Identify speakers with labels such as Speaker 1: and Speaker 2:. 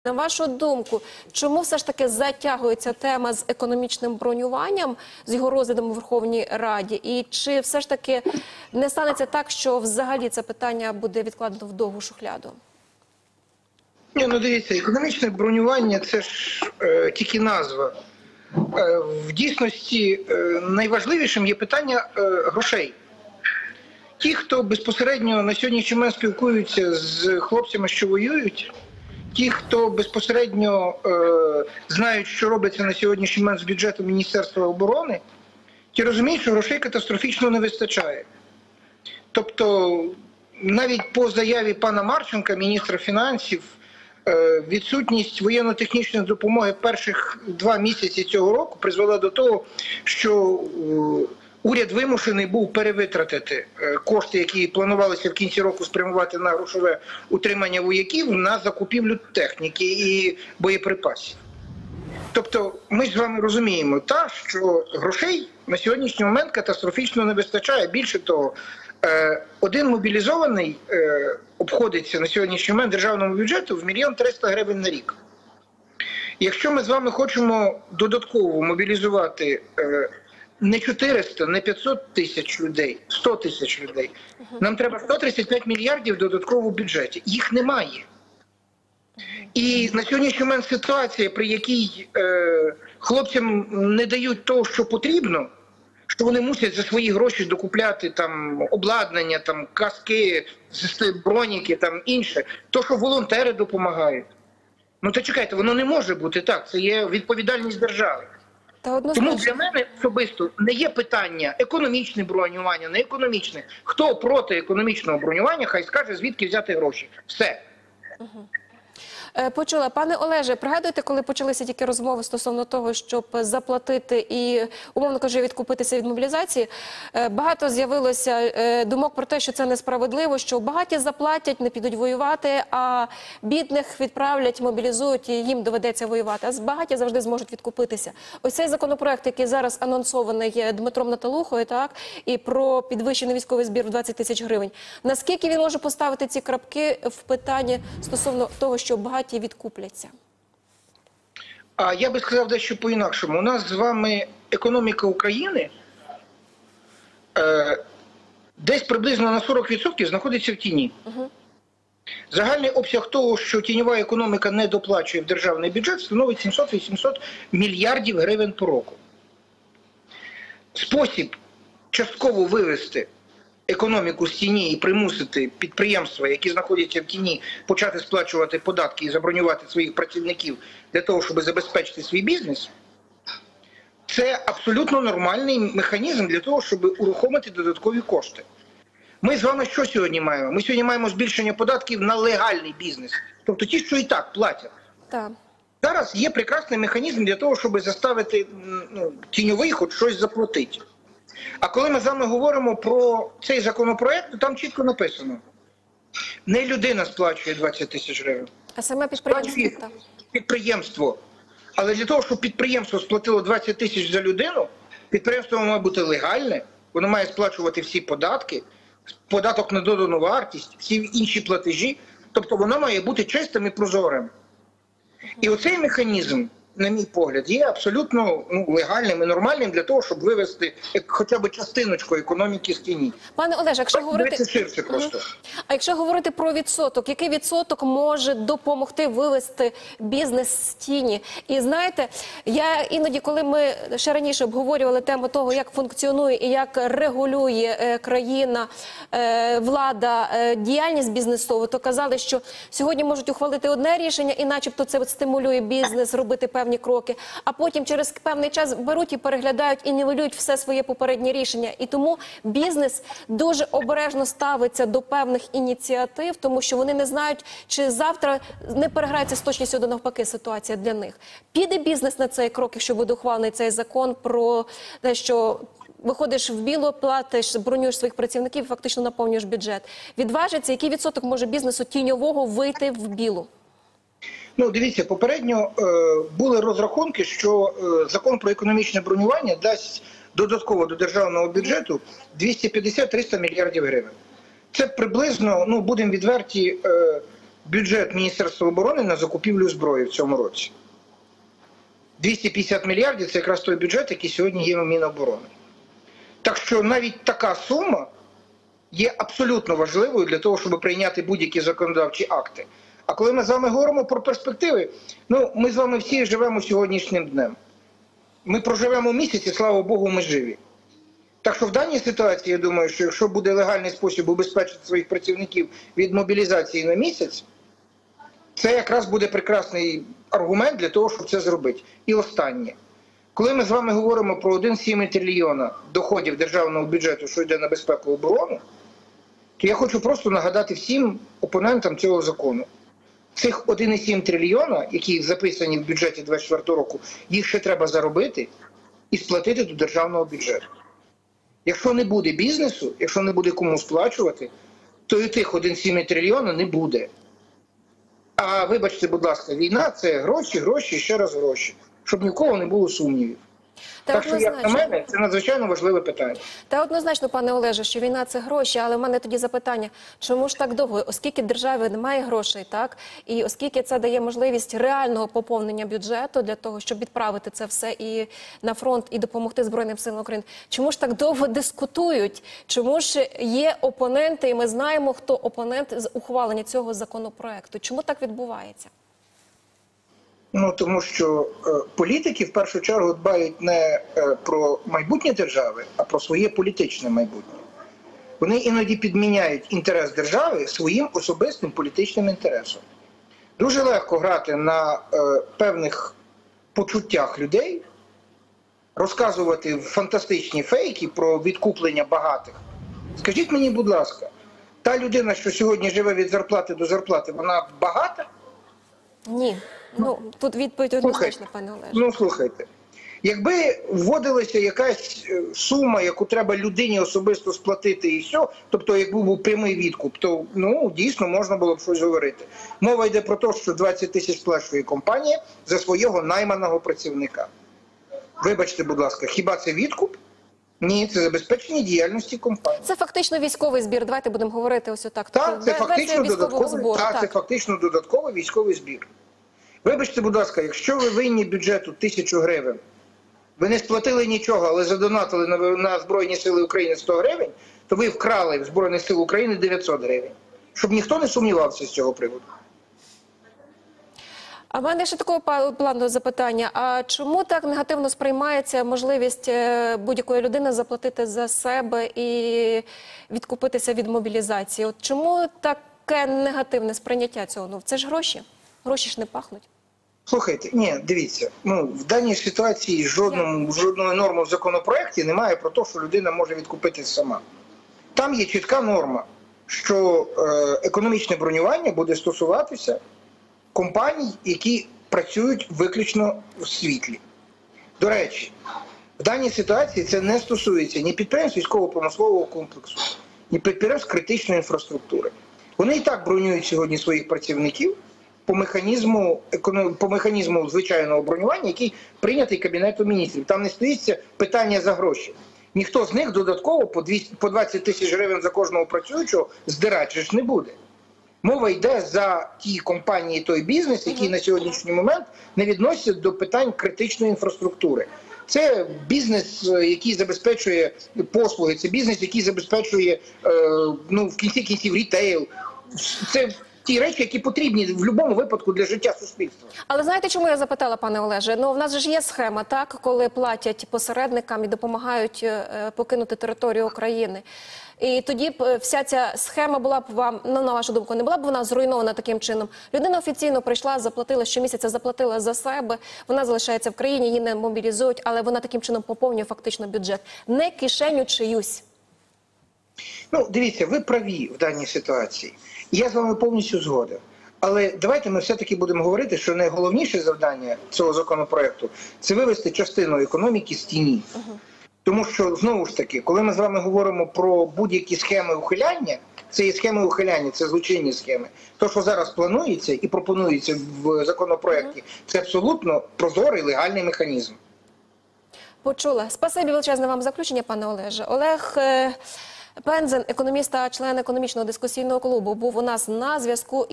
Speaker 1: На вашу думку, чому все ж таки затягується тема з економічним бронюванням, з його розглядом у Верховній Раді? І чи все ж таки не станеться так, що взагалі це питання буде відкладено в довгу шухляду?
Speaker 2: Ні, ну дивіться, економічне бронювання – це ж тільки назва. В дійсності найважливішим є питання грошей. Ті, хто безпосередньо на сьогоднішній момент спілкуються з хлопцями, що воюють, ті, хто безпосередньо знають, що робиться на сьогоднішній момент з бюджетом Міністерства оборони, ті розуміють, що грошей катастрофічно не вистачає. Тобто, навіть по заяві пана Марченка, міністра фінансів, відсутність воєнно-технічної допомоги перших 2 місяці цього року призвела до того, що уряд вимушений був перевитратити кошти, які планувалися в кінці року спрямувати на грошове утримання вояків, на закупівлю техніки і боєприпасів. Тобто ми з вами розуміємо, що грошей на сьогоднішній момент катастрофічно не вистачає. Більше того, один мобілізований обходиться на сьогоднішній момент державному бюджету в 1 300 000 гривень на рік. Якщо ми з вами хочемо додатково мобілізувати не 400, не 500 тисяч людей, 100 тисяч людей, нам треба 135 мільярдів додатково в бюджеті. Їх немає. І на сьогоднішній момент ситуація, при якій хлопцям не дають того, що потрібно, що вони мусять за свої гроші докупляти там обладнання, там каски, броніки, там інше, то, що волонтери допомагають. Ну то чекайте, воно не може бути так, це є відповідальність держави. Тому для мене особисто не є питання економічне бронювання, не економічне. Хто проти економічного бронювання, хай скаже, звідки взяти гроші. Все.
Speaker 1: Почула. Пане Олеже, пригадуєте, коли почалися тільки розмови стосовно того, щоб заплатити і, умовно кажучи, відкупитися від мобілізації, багато з'явилося думок про те, що це несправедливо, що багаті заплатять, не підуть воювати, а бідних відправлять, мобілізують і їм доведеться воювати. А багаті завжди зможуть відкупитися. Ось цей законопроект, який зараз анонсований Дмитром Наталухою, так, і про підвищений військовий збір в 20 тисяч гривень, наскільки він може поставити ці крапки в питанні стосовно того, що багаті відкупляться?
Speaker 2: А я би сказав дещо по-інакшому. У нас з вами економіка України десь приблизно на 40% знаходиться в тіні. Загальний обсяг того, що тіньова економіка не доплачує в державний бюджет, становить 700-800 мільярдів гривень по року. Спосіб частково вивести економіку з тіні і примусити підприємства, які знаходяться в тіні, почати сплачувати податки і забронювати своїх працівників для того, щоб забезпечити свій бізнес, це абсолютно нормальний механізм для того, щоб урухомити додаткові кошти. Ми з вами що сьогодні маємо? Ми сьогодні маємо збільшення податків на легальний бізнес. Тобто ті, що і так платять.
Speaker 1: Так.
Speaker 2: Зараз є прекрасний механізм для того, щоб заставити тіньовий хоч щось заплатити. А коли ми з вами говоримо про цей законопроект, то там чітко написано: не людина сплачує 20 тисяч гривень,
Speaker 1: а саме підприємство.
Speaker 2: Сплачує підприємство. Але для того, щоб підприємство сплатило 20 тисяч за людину, підприємство має бути легальне, воно має сплачувати всі податки, податок на додану вартість, всі інші платежі. Тобто воно має бути чистим і прозорим. І оцей механізм, на мій погляд, є абсолютно легальним і нормальним для того, щоб вивести хоча б частиночку економіки з тіні.
Speaker 1: Пане Олеже, якщо говорити про відсоток, який відсоток може допомогти вивести бізнес з тіні? І знаєте, я іноді, коли ми ще раніше обговорювали тему того, як функціонує і як регулює країна, влада, діяльність бізнесову, то казали, що сьогодні можуть ухвалити одне рішення і начебто це стимулює бізнес робити певні кроки, а потім через певний час беруть і переглядають і нівелюють все своє попереднє рішення. І тому бізнес дуже обережно ставиться до певних ініціатив, тому що вони не знають, чи завтра не переграється з точністю до навпаки ситуація для них. Піде бізнес на цей крок, якщо буде ухвалений цей закон про те, що виходиш в білу, платиш, бронюєш своїх працівників, фактично наповнюєш бюджет. Відважиться, який відсоток може бізнесу тіньового вийти в білу?
Speaker 2: Ну, дивіться, попередньо були розрахунки, що закон про економічне бронювання дасть додатково до державного бюджету 250-300 мільярдів гривень. Це приблизно, ну, будемо відверті, бюджет Міністерства оборони на закупівлю зброї в цьому році. 250 мільярдів – це якраз той бюджет, який сьогодні є у Міноборони. Так що навіть така сума є абсолютно важливою для того, щоб прийняти будь-які законодавчі акти. А коли ми з вами говоримо про перспективи, ми з вами всі живемо сьогоднішнім днем. Ми проживемо місяць і, слава Богу, ми живі. Так що в даній ситуації, я думаю, що якщо буде легальний спосіб убезпечити своїх працівників від мобілізації на місяць, це якраз буде прекрасний аргумент для того, щоб це зробити. І останнє. Коли ми з вами говоримо про 1,7 трильйона доходів державного бюджету, що йде на безпеку і оборону, то я хочу просто нагадати всім опонентам цього закону. Цих 1,7 трильйона, які записані в бюджеті 2024 року, їх ще треба заробити і сплатити до державного бюджету. Якщо не буде бізнесу, якщо не буде кому сплачувати, то і тих 1,7 трильйона не буде. А вибачте, будь ласка, війна – це гроші, гроші і ще раз гроші. Щоб ні в кого не було сумнівів. Так що, як на мене, це надзвичайно важливе питання.
Speaker 1: Та однозначно, пане Олеже, що війна – це гроші, але в мене тоді запитання, чому ж так довго? Оскільки держави немає грошей, так? І оскільки це дає можливість реального поповнення бюджету для того, щоб відправити це все і на фронт, і допомогти Збройним силам України, чому ж так довго дискутують? Чому ж є опоненти, і ми знаємо, хто опонент з ухвалення цього законопроекту? Чому так відбувається?
Speaker 2: Тому що політики в першу чергу дбають не про майбутнє держави, а про своє політичне майбутнє. Вони іноді підміняють інтерес держави своїм особистим політичним інтересом. Дуже легко грати на певних почуттях людей, розказувати фантастичні фейки про відкуплення багатих. Скажіть мені, будь ласка, та людина, що сьогодні живе від зарплати до зарплати, вона багата?
Speaker 1: Ні. Тут відповідь однозначна, пане Олеже.
Speaker 2: Слухайте. Якби вводилася якась сума, яку треба людині особисто сплатити і все, тобто якби був прямий відкуп, то дійсно можна було б щось говорити. Мова йде про те, що 20 тисяч сплачує компанія за свого найманого працівника. Вибачте, будь ласка, хіба це відкуп? Ні, це забезпечення діяльності компанії.
Speaker 1: Це фактично військовий збір. Давайте будемо говорити ось отак.
Speaker 2: Так, це фактично додатковий військовий збір. Вибачте, будь ласка, якщо ви винні бюджету 1000 гривень, ви не сплатили нічого, але задонатили на Збройні Сили України 100 гривень, то ви вкрали в Збройних Сил України 900 гривень. Щоб ніхто не сумнівався з цього приводу.
Speaker 1: А в мене ще такого плану запитання. А чому так негативно сприймається можливість будь-якої людини заплатити за себе і відкупитися від мобілізації? От чому таке негативне сприйняття цього? Це ж гроші. Гроші ж не пахнуть.
Speaker 2: Слухайте, дивіться, в даній ситуації жодної норми в законопроекті немає про те, що людина може відкупитися сама. Там є чітка норма, що економічне бронювання буде стосуватися компаній, які працюють виключно в світлі. До речі, в даній ситуації це не стосується ні підприємств військово-промислового комплексу, ні підприємств критичної інфраструктури. Вони і так бронюють сьогодні своїх працівників по механізму звичайного бронювання, який прийнятий Кабінетом Міністрів. Там не стоїть питання за гроші. Ніхто з них додатково по 20 тисяч гривень за кожного працюючого здирати ж не буде. Мова йде за ті компанії, той бізнес, який на сьогоднішній момент не відносяться до питань критичної інфраструктури. Це бізнес, який забезпечує послуги, це бізнес, який забезпечує, в кінці кінців, рітейл. Це ті речі, які потрібні в будь-якому випадку для життя суспільства.
Speaker 1: Але знаєте, чому я запитала, пане Олеже? В нас ж є схема, так, коли платять посередникам і допомагають покинути територію України. І тоді б вся ця схема була б вам, на вашу думку, не була б вона зруйнована таким чином? Людина офіційно прийшла, заплатила щомісяця, заплатила за себе, вона залишається в країні, її не мобілізують, але вона таким чином поповнює фактично бюджет. Не кишеню чиюсь.
Speaker 2: Дивіться, ви праві в даній ситуації. Я з вами повністю згоден. Але давайте ми все-таки будемо говорити, що найголовніше завдання цього законопроекту – це вивести частину економіки з тіні. Тому що, знову ж таки, коли ми з вами говоримо про будь-які схеми ухиляння, це є схеми ухиляння, це злочинні схеми. То, що зараз планується і пропонується в законопроекті, це абсолютно прозорий легальний механізм.
Speaker 1: Почула. Спасибі величезне вам за включення, пане Олеже. Олег Пензен, економіст та член економічного дискусійного клубу, був у нас на зв'язку.